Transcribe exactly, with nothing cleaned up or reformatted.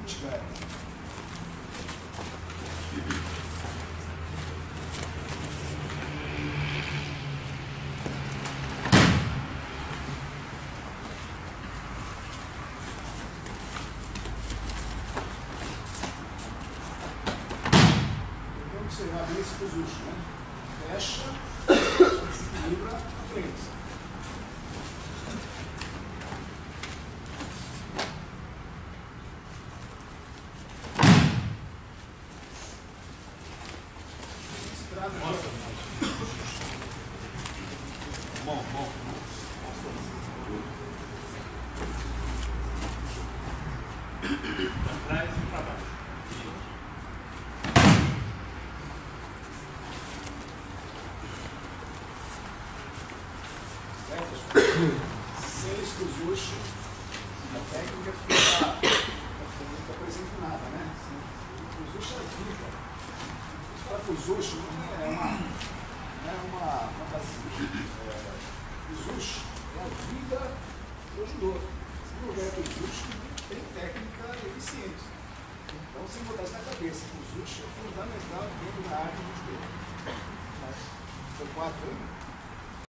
tiver. Então você vai abrir esse cozucho, né? Fecha, desequilibra a frente. Nossa, bom, bom. Para trás e para baixo. Sem esse cozucho, a técnica fica, não fica parecendo nada, né? O cozucho é vida. Para cozucho não é uma, não é uma fantasia. Cozucho é a vida do judô. Se não houver cozucho, não tem técnica eficiente. Então, você botar isso na cabeça, cozucho é fundamental dentro da arte do judô. São quatro aí?